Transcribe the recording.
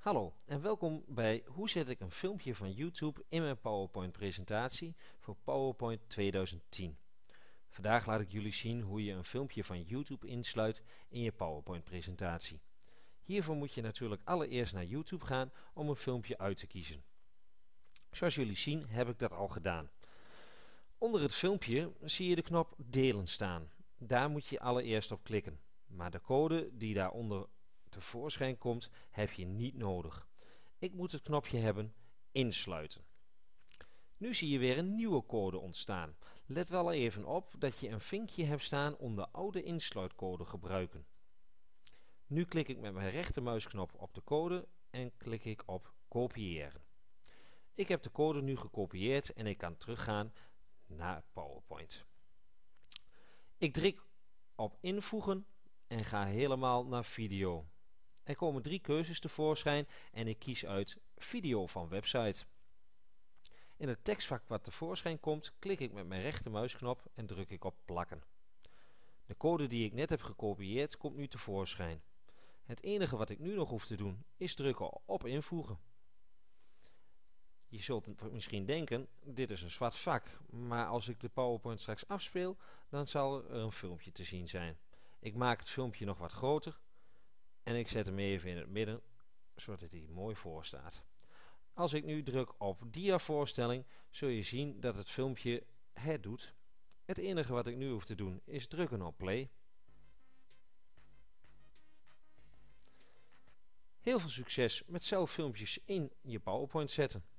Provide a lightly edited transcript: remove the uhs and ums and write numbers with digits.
Hallo en welkom bij hoe zet ik een filmpje van YouTube in mijn PowerPoint presentatie voor PowerPoint 2010. Vandaag laat ik jullie zien hoe je een filmpje van YouTube insluit in je PowerPoint presentatie. Hiervoor moet je natuurlijk allereerst naar YouTube gaan om een filmpje uit te kiezen. Zoals jullie zien heb ik dat al gedaan. Onder het filmpje zie je de knop delen staan. Daar moet je allereerst op klikken. Maar de code die daaronder tevoorschijn komt heb je niet nodig. Ik moet het knopje hebben insluiten. Nu zie je weer een nieuwe code ontstaan. Let wel even op dat je een vinkje hebt staan om de oude insluitcode gebruiken. Nu klik ik met mijn rechtermuisknop op de code en klik ik op kopiëren. Ik heb de code nu gekopieerd en ik kan teruggaan naar PowerPoint. Ik druk op invoegen en ga helemaal naar video. Er komen 3 keuzes tevoorschijn en ik kies uit video van website. In het tekstvak wat tevoorschijn komt, klik ik met mijn rechtermuisknop en druk ik op plakken. De code die ik net heb gekopieerd komt nu tevoorschijn. Het enige wat ik nu nog hoef te doen is drukken op invoegen. Je zult misschien denken, dit is een zwart vak, maar als ik de PowerPoint straks afspeel, dan zal er een filmpje te zien zijn. Ik maak het filmpje nog wat groter en ik zet hem even in het midden, zodat hij mooi voor staat. Als ik nu druk op diavoorstelling, zul je zien dat het filmpje het doet. Het enige wat ik nu hoef te doen is drukken op play. Heel veel succes met zelf filmpjes in je PowerPoint zetten.